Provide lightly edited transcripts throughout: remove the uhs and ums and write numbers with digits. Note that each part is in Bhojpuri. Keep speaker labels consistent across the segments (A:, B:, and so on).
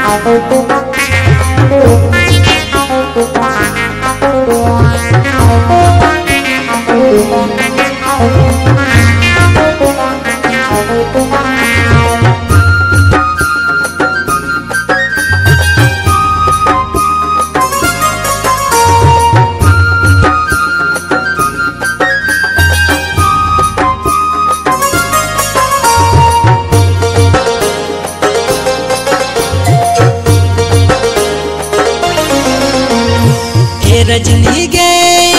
A: रजनी गे,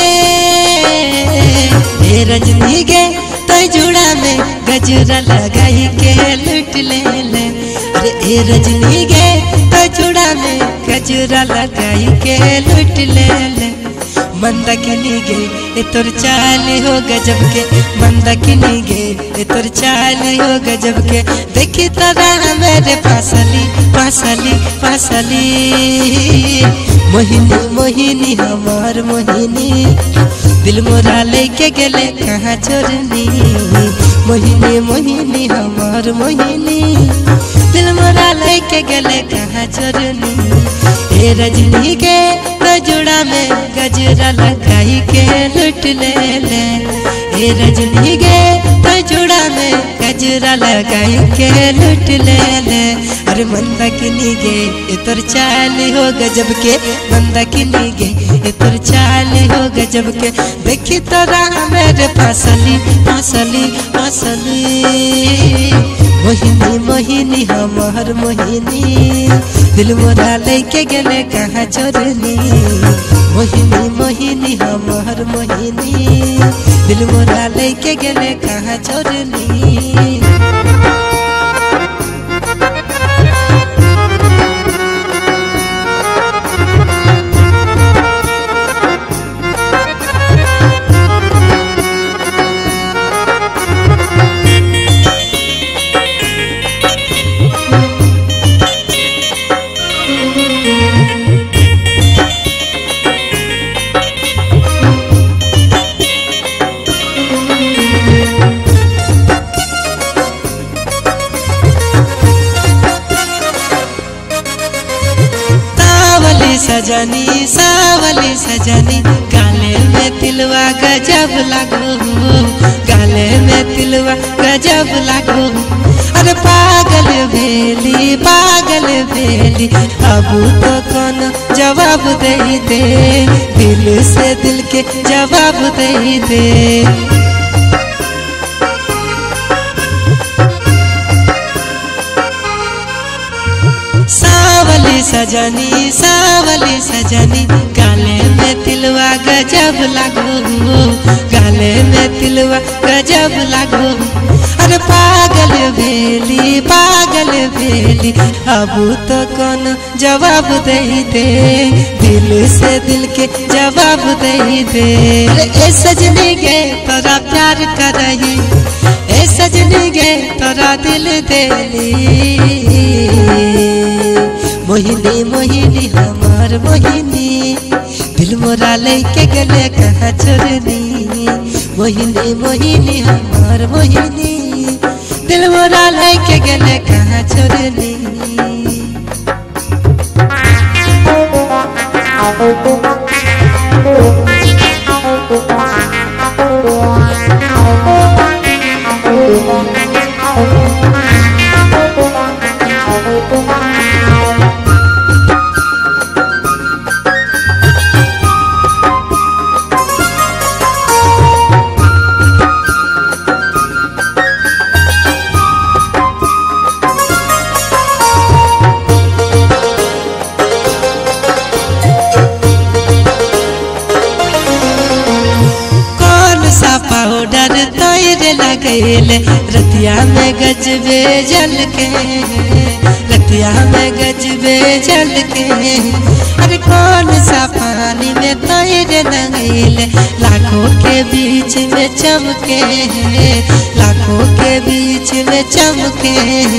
A: रजनी गे तो जुड़ा में गजरा लगाई के लुट ले ले। अरे ए रजनी गे तो जुड़ा में गजरा लगाई के लुट ले ले। मंदाकिनी गे ए तोर चाल हो गजब के, मंदाकिनी गे ए तोर चाल हो गजब के। देखी तोरा मेरे पासली पासली पासली। मोहिनी मोहिनी हमार मोहिनी, दिल मोरा लेके गेले कहाँ चोरनी। मोहिनी मोहिनी हमार मोहिनी, दिल मोरा लेके गेले कहाँ चोरनी। ए रजनी के तो जुड़ा में गजरा लगाई के लुट ले ले। ए रजनी के तो जुड़ा में गजरा लगाई के लुट ले ले। अरे मंदाकिनी गे ए तोर चाल हो गजब के, मंदाकिनी गे ए तोर चाल हो गजब के। देखी तोरा मेरे पासली पासली पासली। मोहिनी मोहिनी हमार मोहिनी, दिल मोरा लेके गेले कहाँ चोरनी। मोहिनी मोहिनी हमार मोहिनी, दिल मोरा लेके गेले कहाँ चोरनी। सजनी सावली सजनी, गाले में तिलवा गजब लागो, गाले में तिलवा गजब लागो। अरे पागल भेली पागल भेली, अब तो कौन जवाब दे दे। दिल से दिल के जवाब दे दे। सावली सजनी सावली सजनी, गाले में तिलवा गजब लागो, गाले में तिलवा गजब लागो। अरे पागल भेली पागल भेली, अब तो कौन जवाब दे दे। दिल से दिल के जवाब दे दे। ए सजनी गे तोरा प्यार करही, ए सजनी गे तोरा दिल देली। मोहिनी मोहिनी हमार मोहिनी, दिल मोरा लेके गेले कहाँ चोरनी। मोहिनी मोहिनी हमार मोहिनी, दिल मोरा लेके गेले कहाँ चोरनी। पाउडर तोरे लगैले रतिया में गजबे जल के, रतिया में गजबे जल के। अरे कौन सा पानी में तोरे लगैले, लाखों के बीच में चमके, लाखों के बीच में चमके।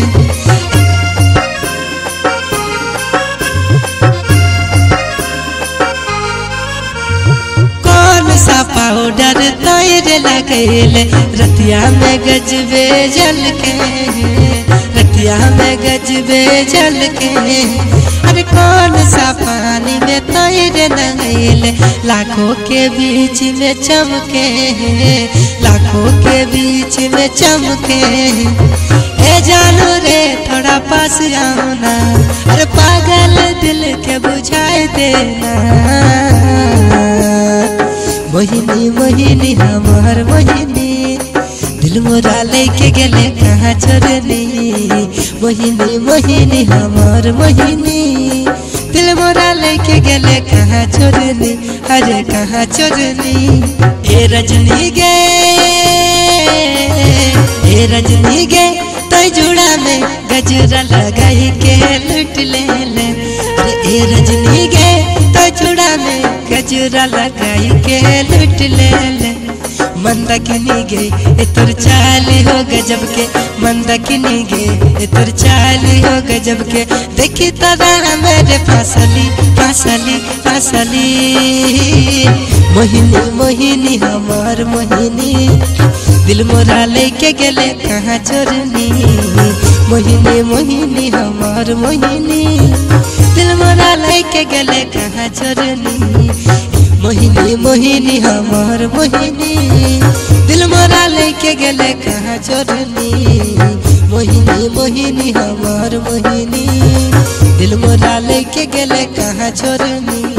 A: पाउडर तोरे लगैले रतिया में गजबे जल के, रतिया में गजबे जल के, अरे कौन सा पानी में तैर नहैले, लाखों के बीच में चमके, लाखों के बीच में चमके। ए जानू रे थोड़ा पास आओ ना, अरे पागल दिल के बुझाए देना। मोहिनी मोहिनी हमार मोहिनी, दिल मोरा लेके गेले कहाँ चोरनी। मोहिनी मोहिनी हमार मोहिनी, दिल मोरा लेके गेले कहाँ चोरनी, अरे कहाँ चोरनी। ए रजनी गे, ए रजनी गे, तो जुड़ा में गजरा लगाई के लुट ले ले। अरे ए रजनी गे, तो जुड़ा में गजरा लगाई के लुट ले ले। मंदाकिनी गे ए तोर चाल हो गजब के, मंदाकिनी गे ए तोर चाल हो गजब के। देखी तोरा मेरे फासली फासली फासली। मोहिनी मोहिनी हमार मोहिनी, दिल मोरा लेके गेले कहाँ चोरनी। मोहिनी मोहिनी हमार मोहिनी, दिल मोरा लेके गेले कहाँ चोरनी। मोहिनी मोहिनी हमार मोहिनी, दिल मोरा लेके गेले कहाँ चोरनी। मोहिनी मोहिनी हमार मोहिनी, दिल मोरा लेके गेले कहाँ चोरनी।